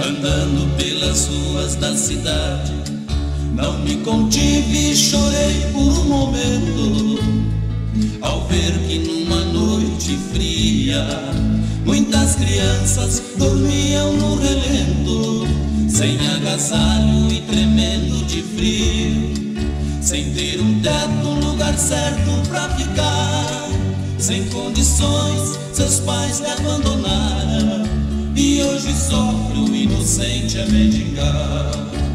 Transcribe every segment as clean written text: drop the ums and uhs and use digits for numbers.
Andando pelas ruas da cidade, não me contive e chorei por um momento, ao ver que numa noite fria muitas crianças dormiam no relento, sem agasalho e tremendo de frio, sem ter um teto, um lugar certo pra ficar, sem condições, seus pais lhe abandonaram, e hoje sofre o inocente a mendigar.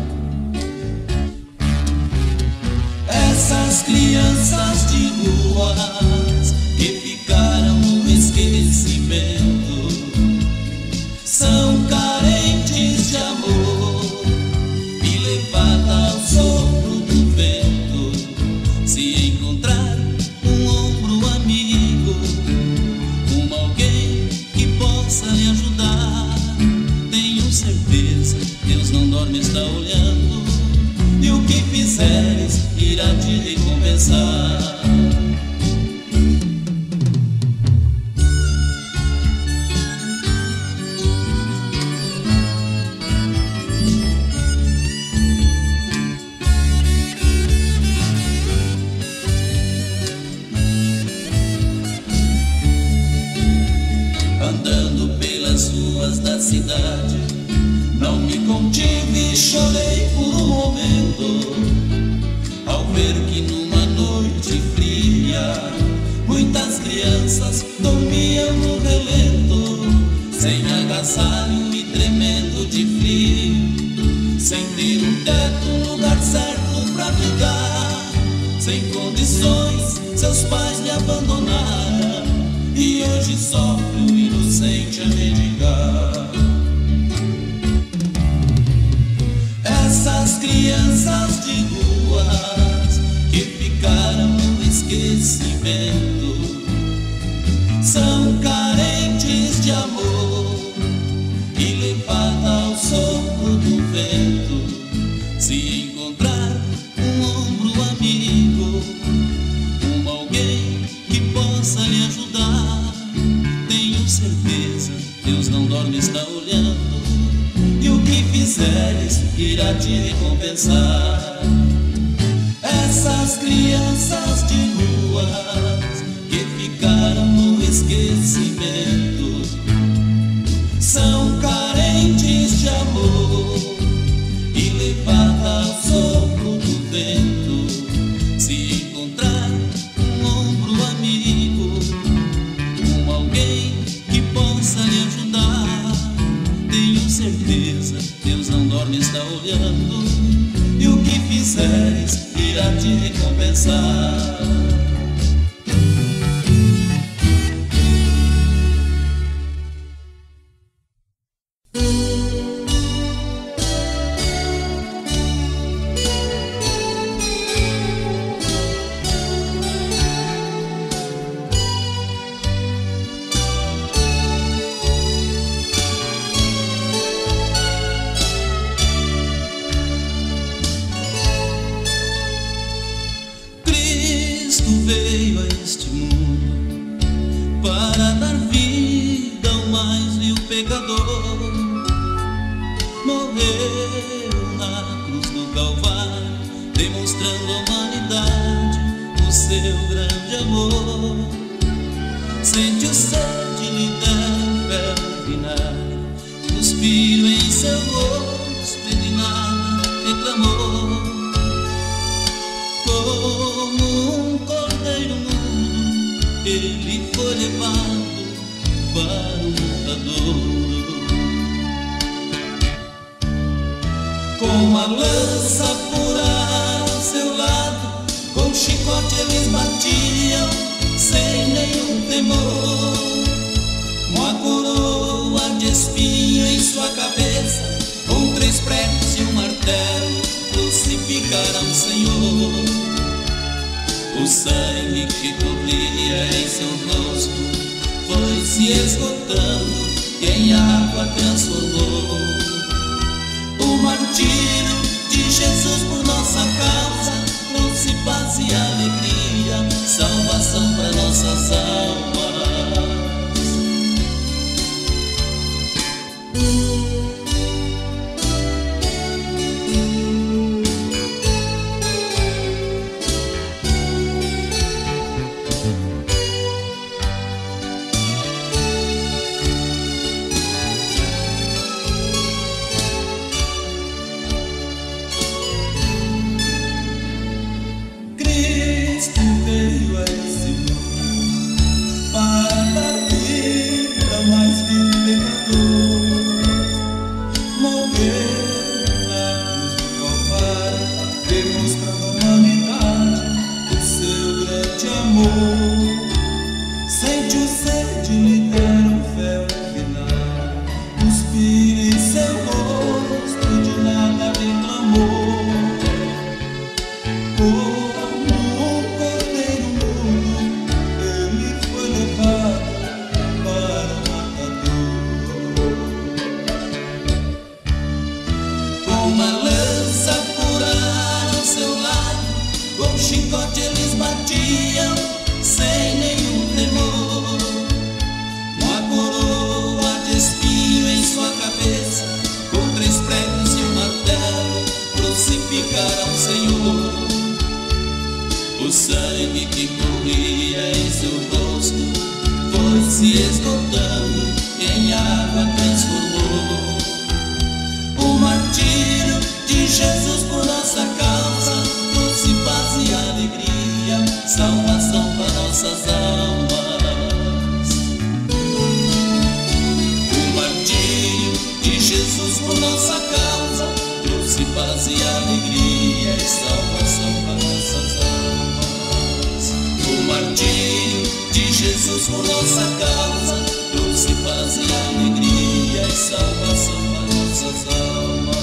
Essas crianças de ruas que ficaram no esquecimento são carentes de amor e levadas ao sopro do vento. Se encontrar um ombro amigo, alguém que possa lhe ajudar, tenho certeza, Deus não dorme, está olhando, e o que fizeres irá te recompensar. Andando pelas ruas da cidade, não me contive e chorei por um momento, ao ver que numa noite fria muitas crianças dormiam no relento, sem agasalho e tremendo de frio, sem ter um teto, um lugar certo pra ficar, sem condições, seus pais lhe abandonaram, e hoje sofre o inocente a mendigar. Essas crianças de ruas que ficaram no esquecimento são carentes de amor e levadas ao sopro do vento. Se encontrar um ombro amigo, alguém que possa lhe ajudar, tenho certeza, Deus não dorme, está olhando, e o que fizeres irá te recompensar. Essas crianças de ruas que ficaram no esquecimento são carentes de amor e levadas ao sopro do vento. Se encontrar um ombro amigo, alguém que possa lhe ajudar, tenho certeza, Deus não dorme, está olhando, e o que fizeres irá te recompensar. Veio a este mundo para dar vida ao mais vil pecador. Morreu na cruz do Calvário, demonstrando à humanidade o seu grande amor. Sentiu sede, lhe deram fel vinagre, cuspiu em seu rosto e de nada reclamou. Como um cordeiro mudo, ele foi levado para o matadouro. Com a lança furada ao seu lado, com chicote eles batiam sem nenhum temor. Com a coroa de espinho em sua cabeça, com 3 pregos e um martelo, crucificaram o Senhor. O sangue que corria em seu rosto foi se esgotando e em água transformou. O martírio de Jesus por nossa causa trouxe paz e alegria, salvação para nossas almas. chicote eles batiam sem nenhum temor. Uma coroa de espinho em sua cabeça, com 3 pregos e um martelo, crucificaram o Senhor. O sangue que corria em seu rosto foi se esgotando, em água transformou. O martírio de Jesus por nossa causa trouxe paz e alegria, salvação para nossas almas. O martírio de Jesus por nossa causa trouxe paz e alegria e salvação para nossas almas. O martírio de Jesus por nossa causa trouxe paz e alegria e salvação para nossas almas.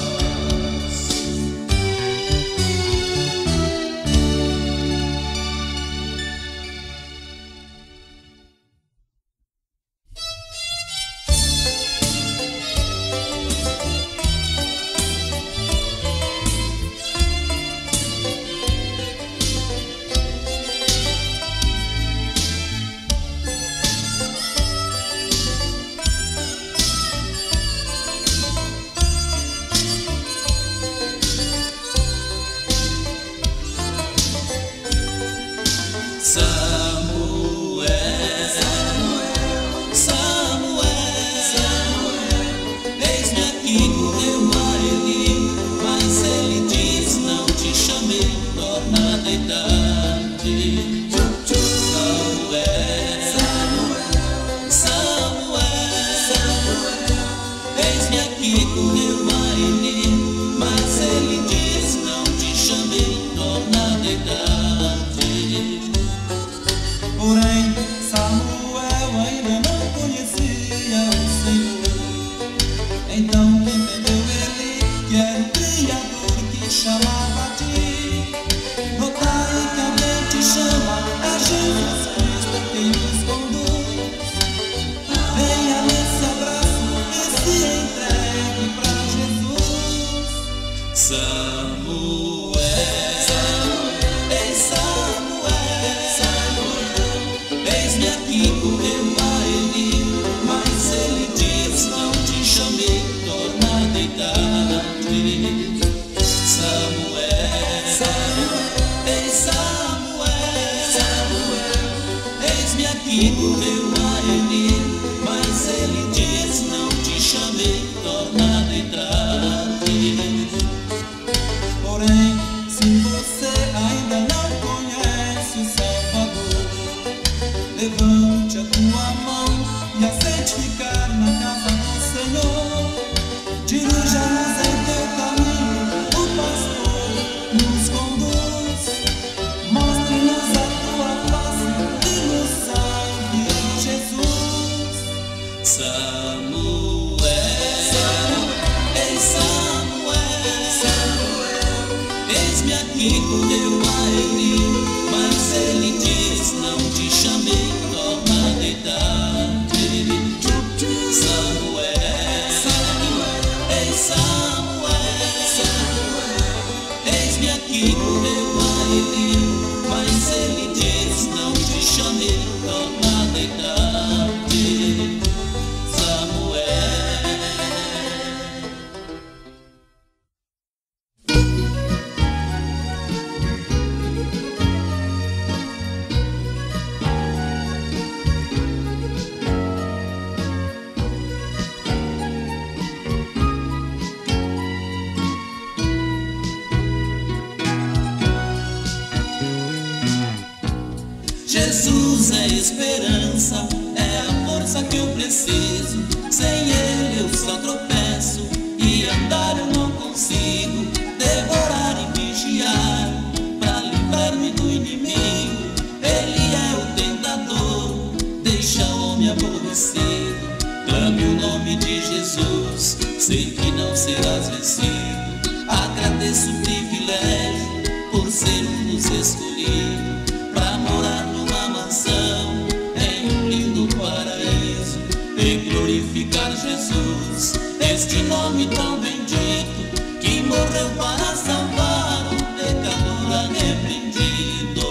Jesus é esperança, é a força que eu preciso. Sem Ele eu só tropeço e andar eu não consigo. Devorar e vigiar pra livrar-me do inimigo. Ele é o tentador, deixa o homem aborrecido. Clame o nome de Jesus, sei que não serás vencido. Agradeço o privilégio por ser um dos escolhidos pra morar numa mansão em um lindo paraíso e glorificar Jesus, este nome tão bendito que morreu para salvar um pecador arrependido.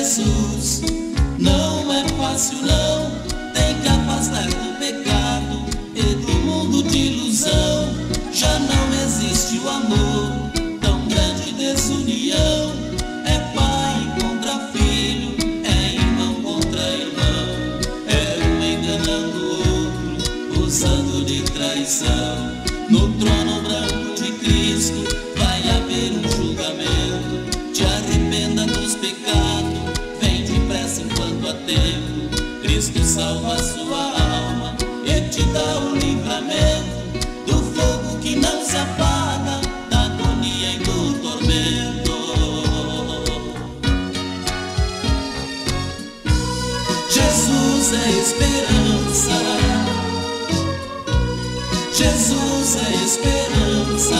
Jesus. Não é fácil não, tem que afastar do pecado e do mundo de ilusão. Já não existe o amor, tão grande desunião. É pai contra filho, é irmão contra irmão. É um enganando o outro, usando de traição. No trono branco de Cristo vai haver um julgamento. Te arrependa dos pecados, vem depressa enquanto há tempo. Cristo salva a sua alma e te dá o livramento do fogo que não se apaga, da agonia e do tormento. Jesus é esperança, Jesus é esperança,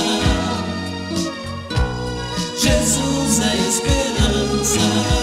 Jesus é esperança.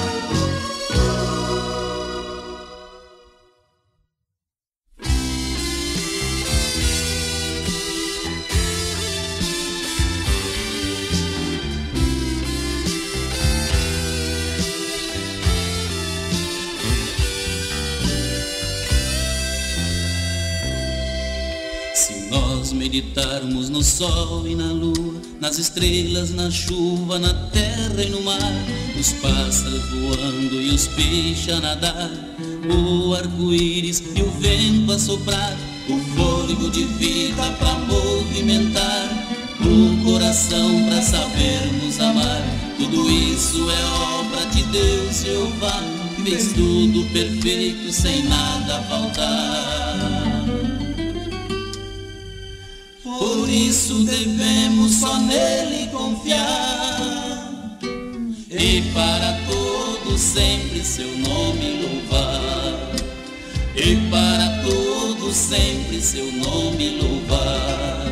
Meditarmos no sol e na lua, nas estrelas, na chuva, na terra e no mar, os pássaros voando e os peixes a nadar, o arco-íris e o vento a soprar, o fôlego de vida pra movimentar, o coração pra sabermos amar. Tudo isso é obra de Deus Jeová, que fez tudo perfeito sem nada faltar. Por isso devemos só nele confiar e para todos sempre seu nome louvar, e para todos sempre seu nome louvar.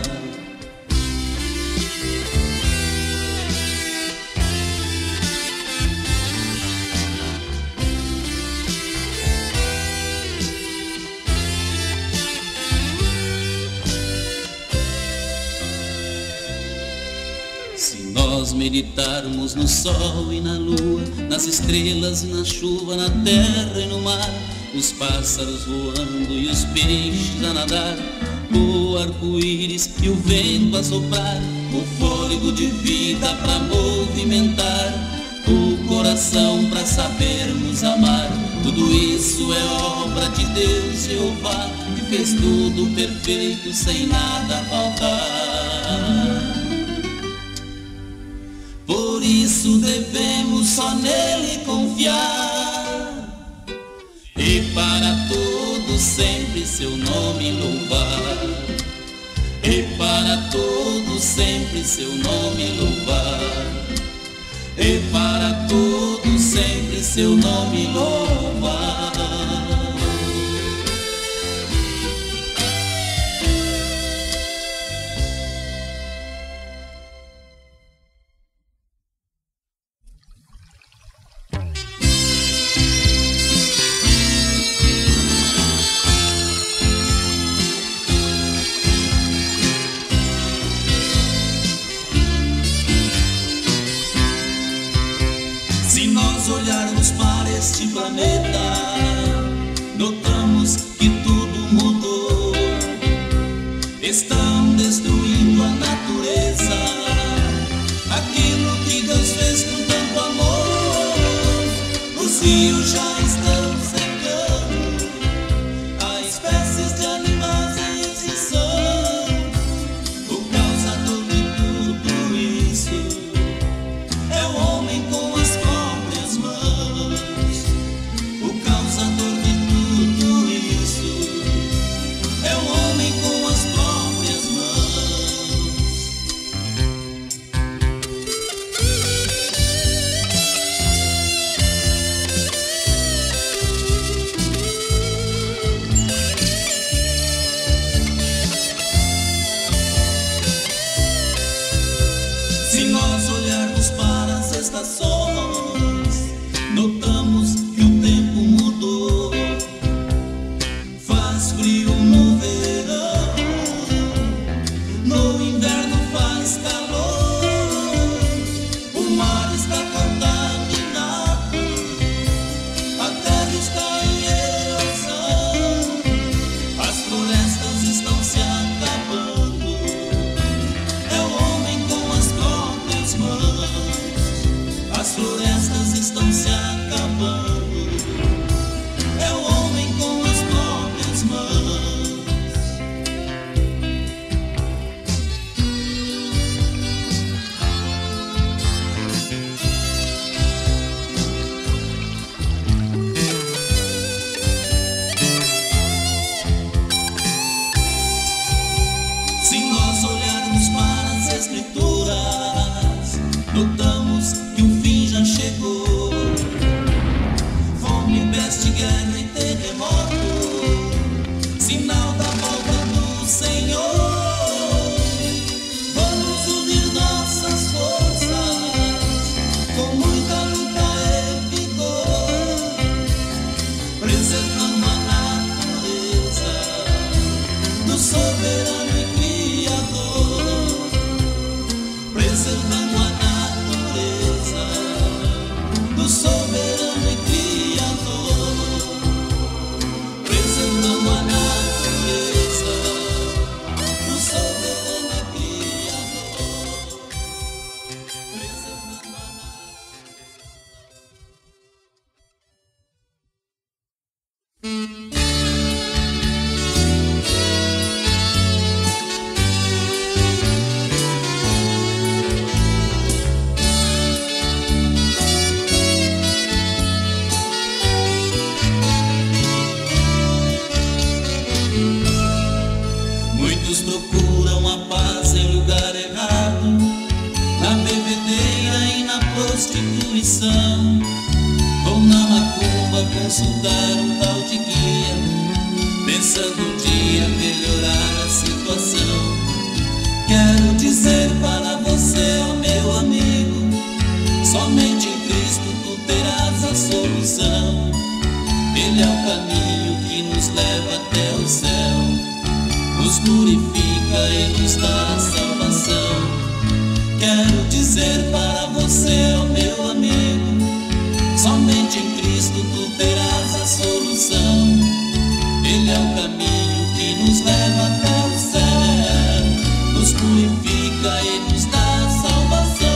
Nós meditarmos no sol e na lua, nas estrelas e na chuva, na terra e no mar, os pássaros voando e os peixes a nadar, o arco-íris e o vento a soprar, o fôlego de vida pra movimentar, o coração pra sabermos amar. Tudo isso é obra de Deus Jeová, que fez tudo perfeito sem nada faltar. Por isso devemos só nele confiar e para todos sempre seu nome louvar, e para todos sempre seu nome louvar, e para todos sempre seu nome louvar. Se nós olharmos para este planeta, notamos que tudo mudou. Estão destruindo a natureza, aquilo que Deus fez com tanto amor. Os rios já estão secando, há espécies de animais em extinção. O causador de tudo isso é o homem com as próprias mãos. O causador de tudo isso é o homem com as próprias mãos. peste, guerra e terremoto, sinal da volta do Senhor. Vamos unir nossas forças, com muita luta e vigor, preservando a natureza do soberano e criador, preservando a natureza do soberano e criador, preservando a natureza do soberano e criador, preservando a Muitos procuram a paz em lugar errado, na bebedeira e na prostituição, vão na macumba consultar um tal de guia, pensando um dia melhorar a situação. Quero dizer para você, ó meu amigo, somente em Cristo tu terás a solução. Ele é o caminho que nos leva até o céu, nos purifica e nos dá a salvação. Quero dizer para você, ó meu amigo, somente em Cristo tu terás a solução. Ele é o caminho que nos leva até o céu, nos purifica e nos dá a salvação.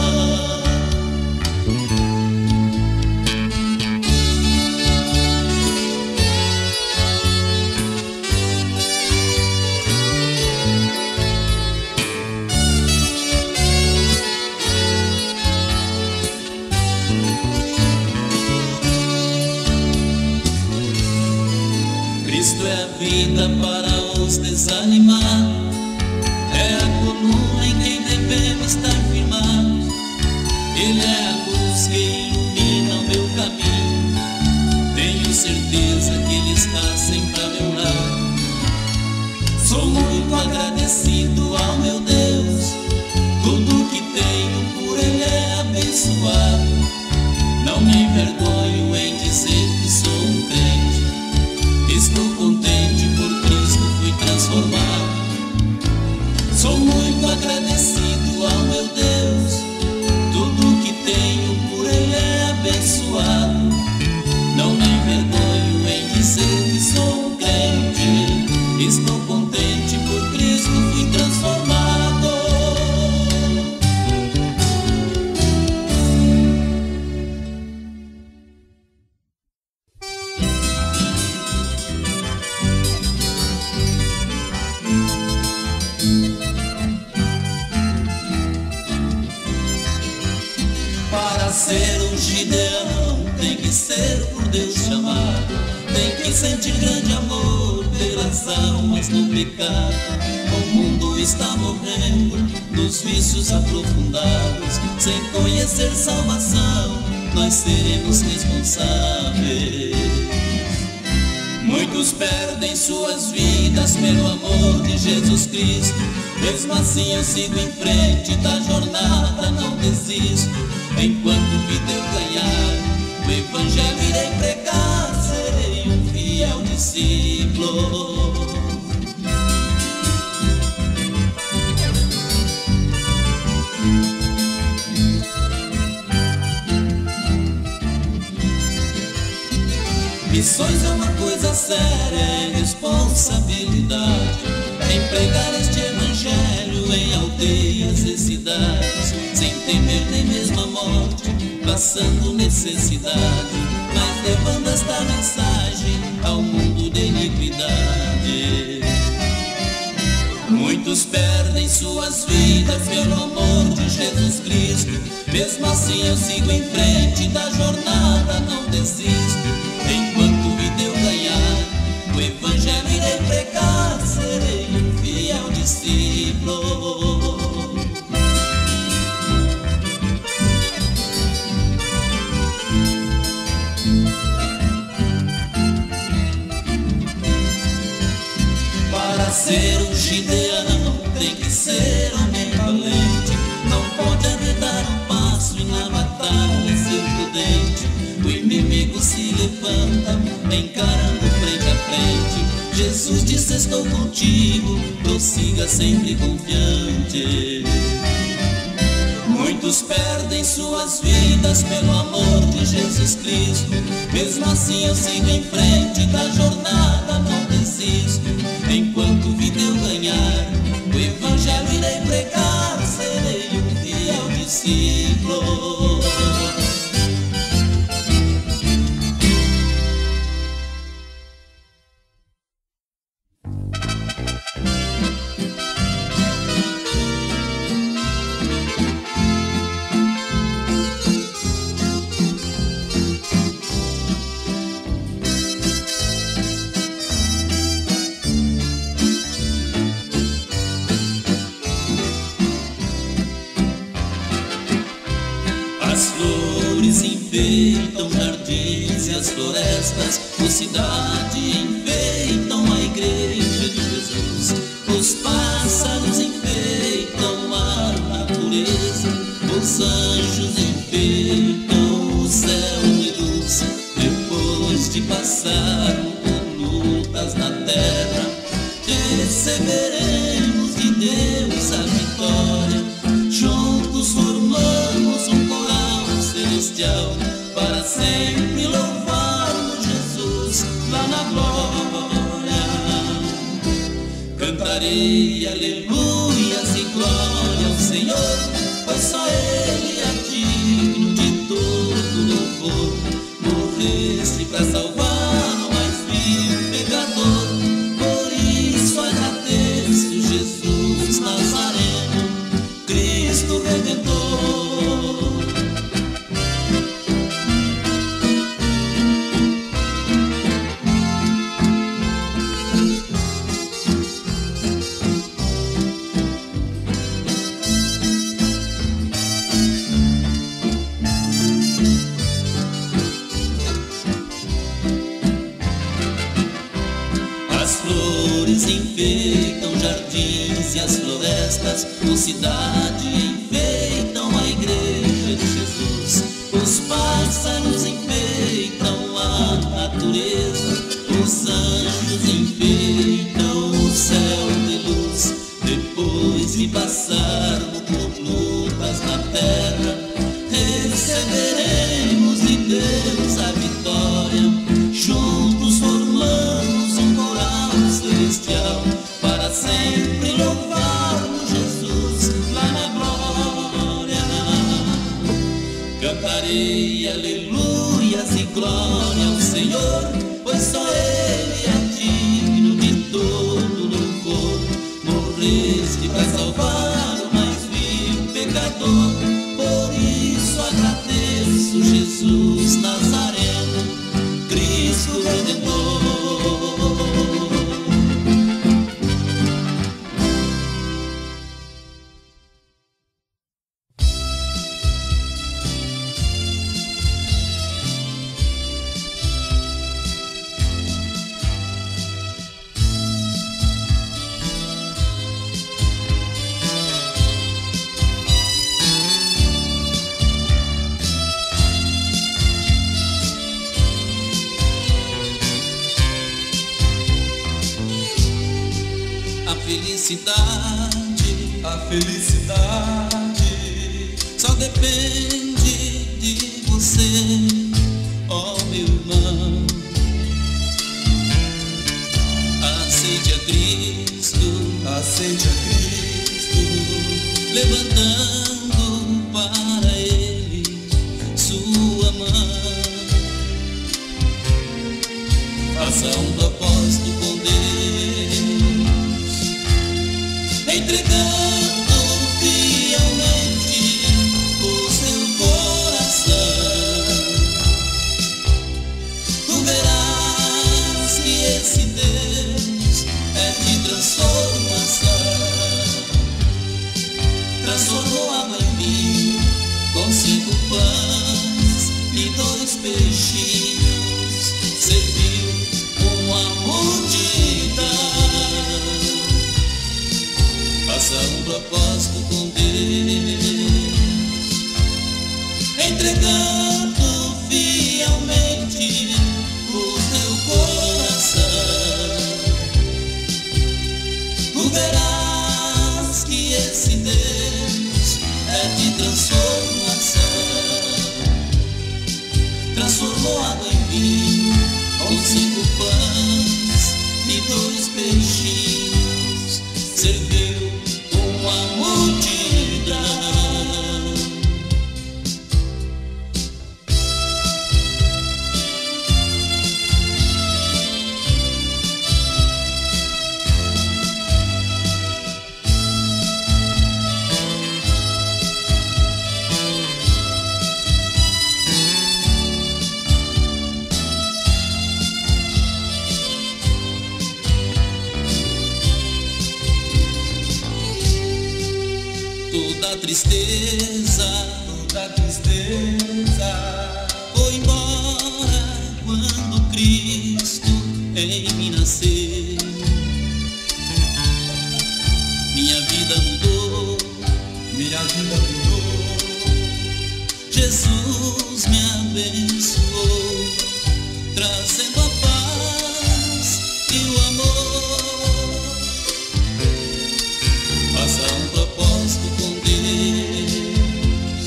Cristo é a vida para os desanimados, é a coluna em quem devemos estar firmados. Ele é a luz que ilumina o meu caminho, tenho certeza que Ele está sempre a meu lado. Sou muito agradecido ao meu Deus, tudo que tenho por Ele é abençoado. Não me envergonho em dizer que sou um crente, estou contente, por Cristo fui transformado. Sou muito agradecido ao meu Deus, tudo que tenho por Ele é abençoado. Não me envergonho em dizer que sou um crente, estou contente, por Cristo fui transformado. Para ser um Gideão tem que ser por Deus chamado, tem que sentir grande amor pelas almas no pecado. O mundo está morrendo nos vícios aprofundados, sem conhecer salvação nós seremos responsáveis. Muitos perdem suas vidas pelo amor de Jesus Cristo, mesmo assim eu sigo em frente da jornada, não desisto. Enquanto vida eu ganhar, o Evangelho irei pregar, serei um fiel discípulo. Missões é uma coisa séria, é responsabilidade, em pregar este Evangelho em aldeias e cidades, sem temer nem mesmo a morte, passando necessidade, mas levando esta mensagem ao mundo de iniquidade. Muitos perdem suas vidas pelo amor de Jesus Cristo, mesmo assim eu sigo em frente da jornada, não desisto. Enquanto vida eu ganhar, o Evangelho irei pregar, serei um fiel discípulo. ser um Gideão tem que ser homem valente. Não pode arredar um passo e na batalha ser prudente. O inimigo se levanta, encarando frente a frente. Jesus disse: estou contigo, prossiga sempre confiante. Muitos perdem suas vidas pelo amor de Jesus Cristo. Mesmo assim eu sigo em frente, da jornada não desisto. Enquanto vida eu ganhar, o evangelho irei pregar, serei um fiel discípulo. As flores enfeitam jardins e as florestas, mocidade enfeitam a igreja de Jesus. Os pássaros enfeitam a natureza, os anjos enfeitam o céu de luz. Depois de passar por lutas na terra, receberemos de Deus a vitória. Juntos formamos um coral celestial para sempre louvarmos Jesus lá na glória. Cantarei aleluias e glória ao Senhor, pois só Ele é digno de todo louvor. Morreste para salvar o mais vil pecador, por isso agradeço Jesus Nazareno, Cristo Redentor. As flores enfeitam jardins e as florestas, mocidade enfeitam a igreja de Jesus. Os pássaros enfeitam a natureza, os anjos enfeitam o céu de luz. Depois de passarmos por lutas na terra, receberemos de Deus a vitória. Juntos formamos um coral celestial para sempre louvarmos Jesus lá na glória. Cantarei aleluias e glória ao Senhor, pois só Ele é digno de todo louvor. Morreste para salvar o mais vil pecador, por isso agradeço Jesus Nazareno, Cristo Redentor. A felicidade só depende de você, ó meu irmão. Aceite a Cristo, levantando para Ele sua mão. Faça um propósito com Deus, entregando fielmente o seu coração. Tu verás que esse Deus é de transformação. Transformou a mãe mil com 5 pães e 2 peixinhos, serviu uma multidão. toda tristeza foi embora quando Cristo em mim nasceu. Minha vida mudou, Jesus me abençoou, trazendo a paz e o amor. Faça um propósito com Deus,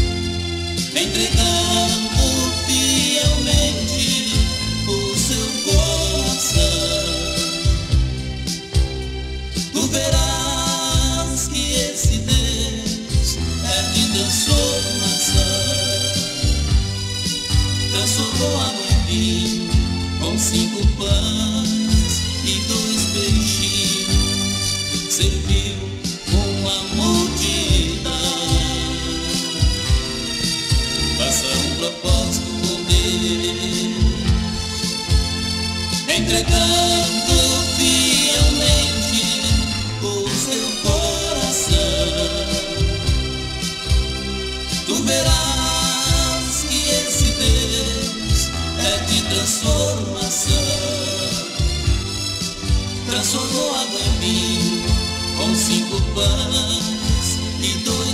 entregando fielmente o seu coração. Tu verás que esse Deus é de transformação. Transformou água em vinho com 5 pães e 2 peixinhos, serviu uma multidão. Faça um propósito com Deus, entregando fielmente o seu coração. Tu verás que esse Deus é de transformação. Transformou água em vinho com 5 pães e 2